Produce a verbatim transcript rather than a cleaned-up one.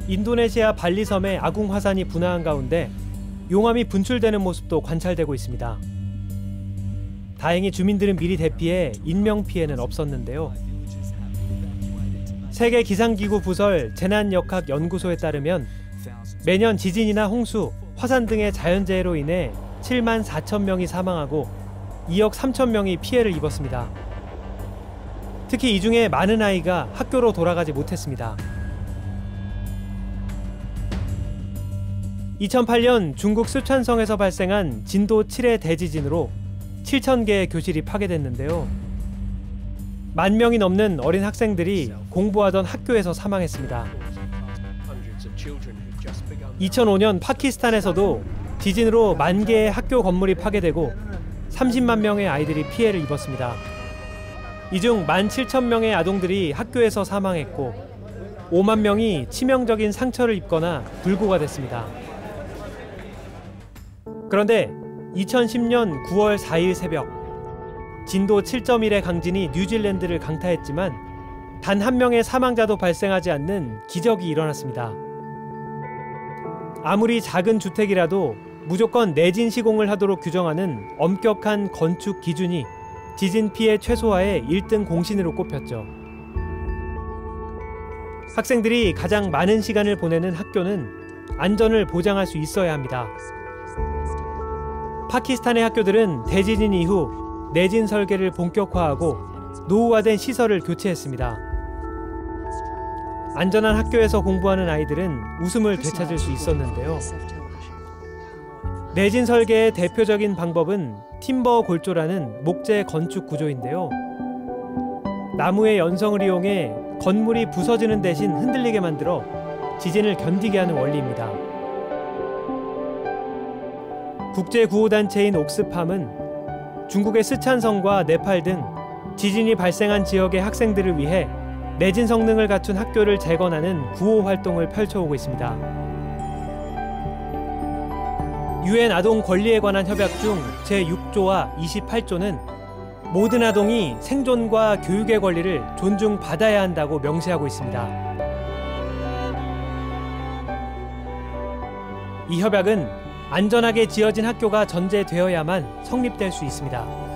인도네시아 발리 섬에 아궁 화산이 분화한 가운데 용암이 분출되는 모습도 관찰되고 있습니다. 다행히 주민들은 미리 대피해 인명피해는 없었는데요. 세계 기상기구 부설 재난역학연구소에 따르면 매년 지진이나 홍수, 화산 등의 자연재해로 인해 칠만 사천 명이 사망하고 이억 삼천 명이 피해를 입었습니다. 특히 이 중에 많은 아이가 학교로 돌아가지 못했습니다. 이천팔 년 중국 쓰촨성에서 발생한 진도 칠의 대지진으로 칠천 개의 교실이 파괴됐는데요. 만 명이 넘는 어린 학생들이 공부하던 학교에서 사망했습니다. 이천오 년 파키스탄에서도 지진으로 만 개의 학교 건물이 파괴되고 삼십만 명의 아이들이 피해를 입었습니다. 이 중 만 칠천 명의 아동들이 학교에서 사망했고 오만 명이 치명적인 상처를 입거나 불구가 됐습니다. 그런데 이천십 년 구월 사일 새벽 진도 칠 점 일의 강진이 뉴질랜드를 강타했지만 단 한 명의 사망자도 발생하지 않는 기적이 일어났습니다. 아무리 작은 주택이라도 무조건 내진 시공을 하도록 규정하는 엄격한 건축 기준이 지진 피해 최소화의 일 등 공신으로 꼽혔죠. 학생들이 가장 많은 시간을 보내는 학교는 안전을 보장할 수 있어야 합니다. 파키스탄의 학교들은 대지진 이후 내진 설계를 본격화하고 노후화된 시설을 교체했습니다. 안전한 학교에서 공부하는 아이들은 웃음을 되찾을 수 있었는데요. 내진 설계의 대표적인 방법은 팀버 골조라는 목재 건축 구조인데요. 나무의 연성을 이용해 건물이 부서지는 대신 흔들리게 만들어 지진을 견디게 하는 원리입니다. 국제구호단체인 옥스팜은 중국의 쓰촨성과 네팔 등 지진이 발생한 지역의 학생들을 위해 내진 성능을 갖춘 학교를 재건하는 구호 활동을 펼쳐오고 있습니다. 유엔 아동 권리에 관한 협약 중 제육 조와 이십팔 조는 모든 아동이 생존과 교육의 권리를 존중받아야 한다고 명시하고 있습니다. 이 협약은 안전하게 지어진 학교가 전제되어야만 성립될 수 있습니다.